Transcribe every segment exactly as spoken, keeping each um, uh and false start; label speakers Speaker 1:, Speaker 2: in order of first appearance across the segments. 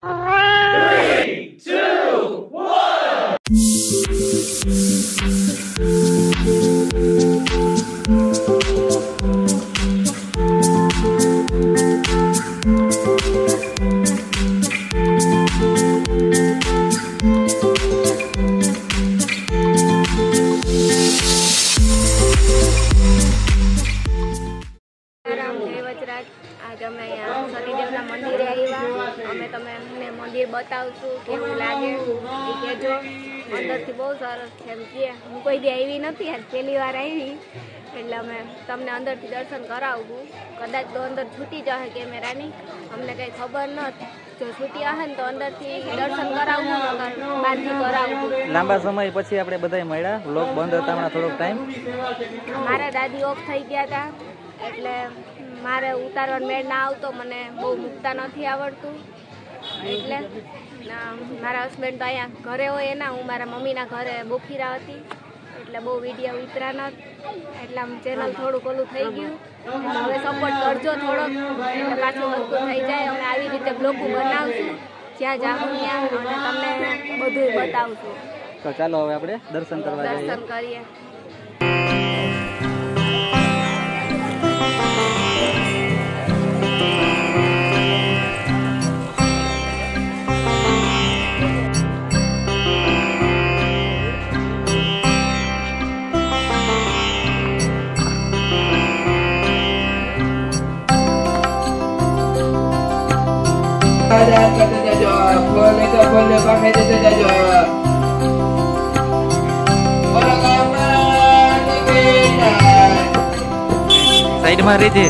Speaker 1: Three, two, one.
Speaker 2: आज अमे शनिदेवना मंदिरे आव्या अमे तमने मंदिर बतावशुं केवुं लागे ए कहेजो अंदरथी बहु सरस छे एम के हूँ कोई दी आवी नथी आज पहली वार आवी एटले अमे तमने अंदरथी दर्शन करावुं कदाच तो अंदर छूटी जशे केमेरानी अमने कई खबर नथी जो छूटी हशे तो अंदरथी दर्शन करावुं नकर बारथी करावुं
Speaker 3: लांबा समय पछी आपणे बधाय मळ्या व्लॉग बंध हता हमણાં થોડોક टाइम
Speaker 2: मारा दादी ऑफ थई गया था एटले मारे उतारवा मेळ ना आवतो मने बहु मुकता नथी आवडतुं एटले मारा हस्बेन्ड तो अहींया घरे होय एना हूँ मारा मम्मीना घरे बोखीरा हती एटले बहु विडियो उतरा न एटले आम चेनल थोड़ुं ओલું થઈ ગયું હવે સપોર્ટ કરજો થોડોક એટલે પાછું હરખું થઈ જાય અમે આવી રીતે બ્લોગો બનાવશું જ્યાં જાઉં ત્યાં અને તમને બધું બતાવશું
Speaker 3: તો ચાલો હવે આપણે દર્શન કરવા જઈએ
Speaker 2: દર્શન કરીએ
Speaker 4: ada kata jajo boleh ke boleh pakai jajo jajo orang aman kita
Speaker 3: side में रही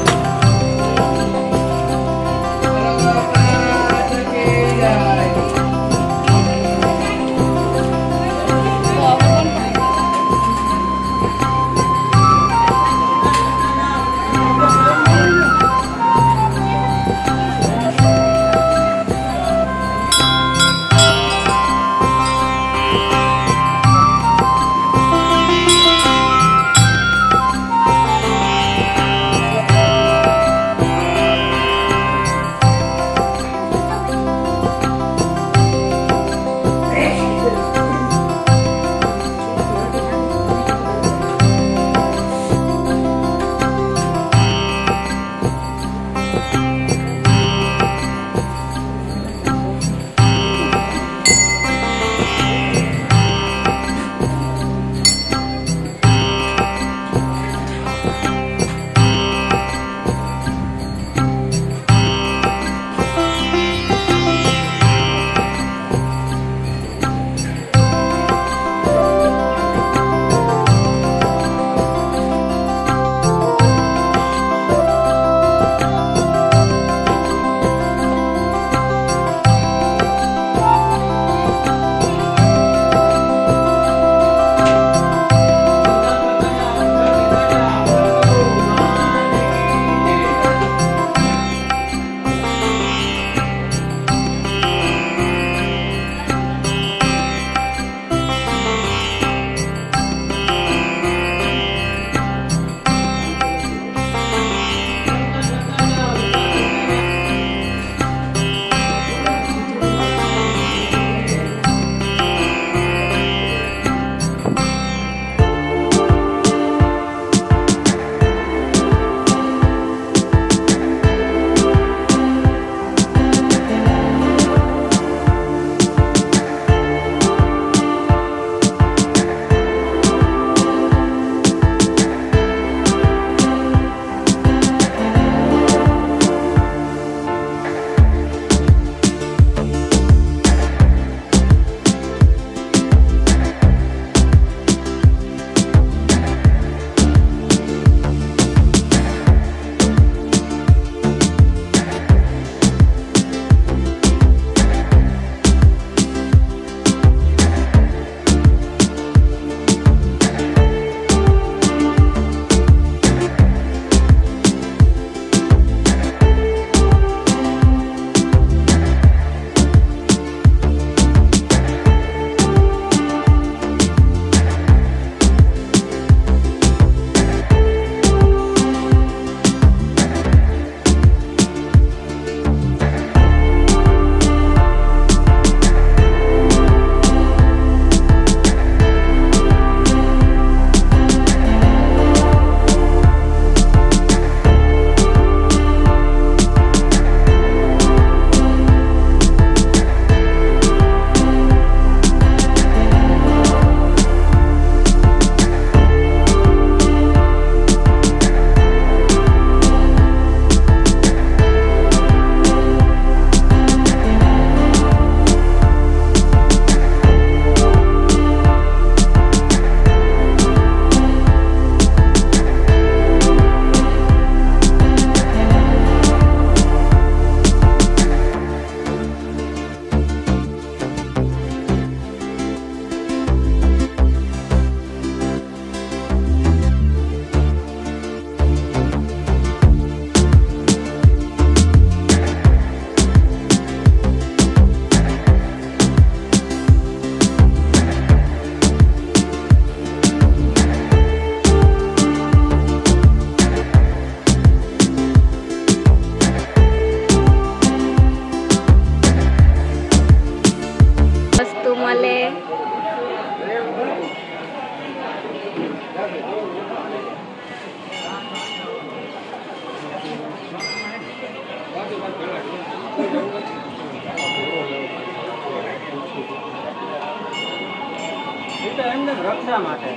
Speaker 3: રક્ષા માટે.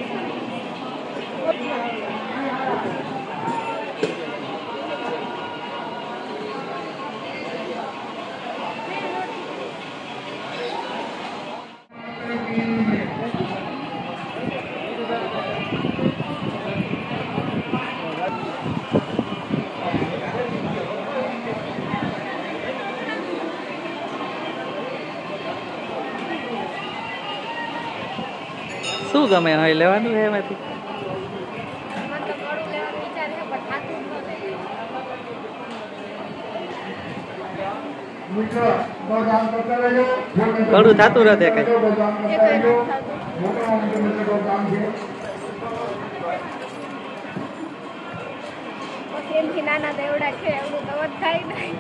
Speaker 3: શું ગમે હોય લેવાનું છે એમાંથી?
Speaker 2: મને તો કડું લેવાનો વિચાર છે પણ થાતું જ નથી.
Speaker 3: કડું થતું રહે કઈ.
Speaker 2: એ કઈ નથી થતું. પછી એમથી નાના તો એવડા છે એવડું તો વધ થાય નહીં.